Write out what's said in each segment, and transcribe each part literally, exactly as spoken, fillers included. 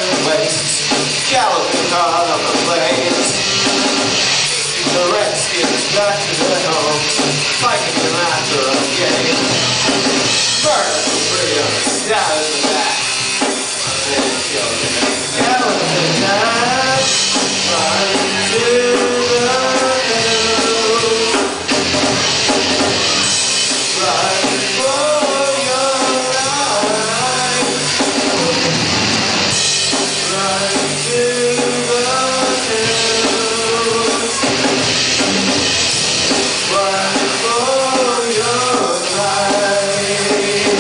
barren wastes, galloping hard on the plains. The redskins back to their homes, fighting them after a game. Burn for freedom, stab in the back, then kill them. Galloping time, run to the hills, run for your life, run to the hills, run for your life.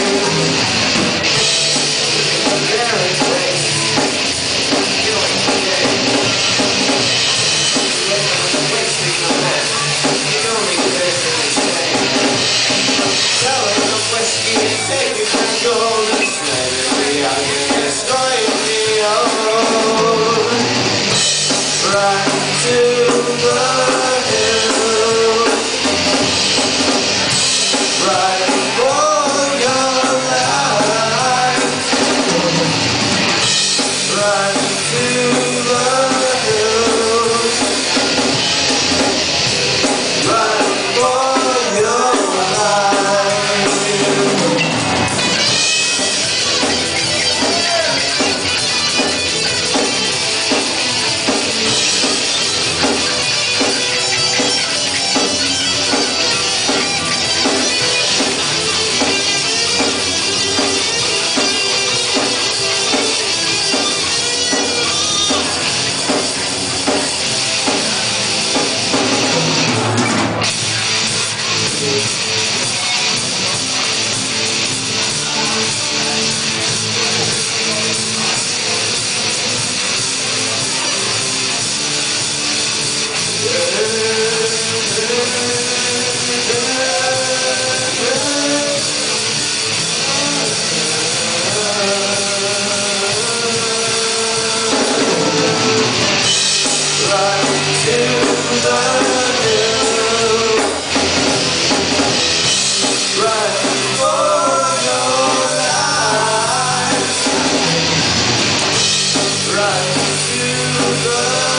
There is race, killing the game, wasting the men, you don't exist in this game. Selling the whiskey and taking the gold and slaving the young and destroying the old. Run to the hills, run for your life, run to the hills, run for your life. Run to the